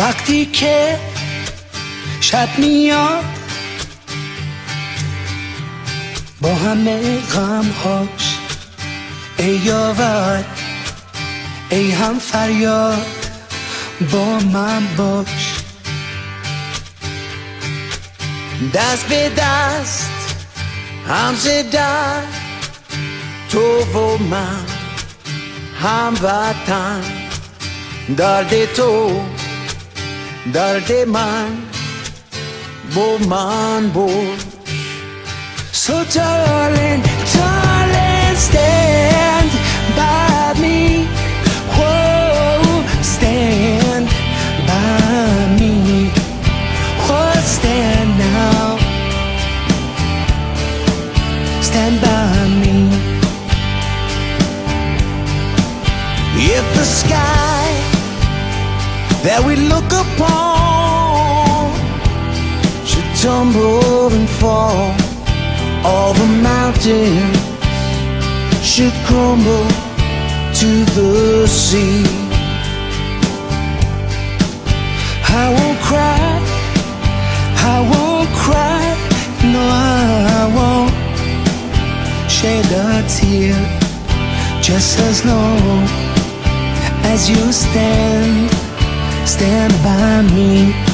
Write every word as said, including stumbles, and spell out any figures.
وقتی که شب میاد با همه غمهاش، ای یاور ای هم فریاد با من باش. دست به دست هم زدن تو و من هم وطن، درد تو درد من با من باش. So darling, darling, stand by me. Whoa, stand by me. Oh, stand now. Stand by me. If the sky that we look upon should tumble and fall, all the mountains should crumble to the sea, I won't cry, I won't cry, no I won't shed a tear, just as long as you stand, stand by me.